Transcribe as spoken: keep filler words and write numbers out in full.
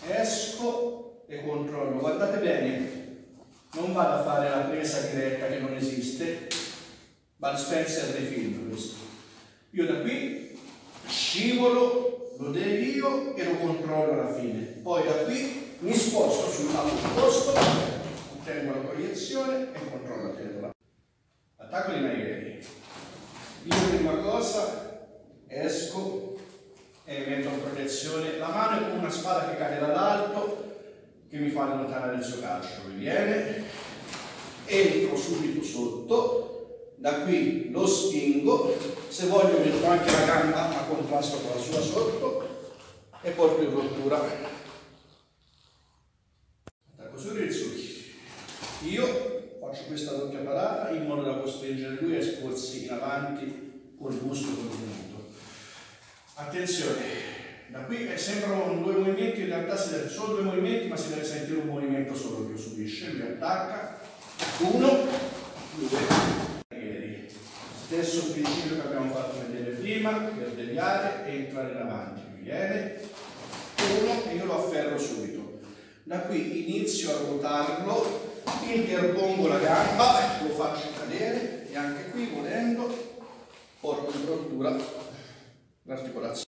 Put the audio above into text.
esco e controllo. Guardate bene, non vado a fare la presa diretta che non esiste. Bud Spencer dei film questo. Io da qui scivolo, lo devio e lo controllo alla fine. Poi da qui mi sposto sul lato opposto, ottengo la proiezione e controllo la terra. Attacco di Maigeri. Io prima cosa esco e metto in protezione. La mano è come una spada che cade dall'alto, che mi fa allontanare il suo calcio. Mi viene, entro subito sotto. Da qui lo spingo, se voglio metto anche la gamba a contrasto con la sua sotto e porto in rottura. Attacco su Rizzuki. Io faccio questa doppia parata in modo da costringere lui a esporsi in avanti col busto contenuto. Attenzione, da qui sembrano due movimenti, in realtà si deve, sono due movimenti ma si deve sentire un movimento solo che lo subisce. Lui attacca, uno, due. Stesso principio che abbiamo fatto vedere prima, per deviare e entrare in avanti. Mi viene uno e io lo afferro subito. Da qui inizio a ruotarlo, interpongo la gamba, lo faccio cadere e anche qui volendo porto in rottura l'articolazione.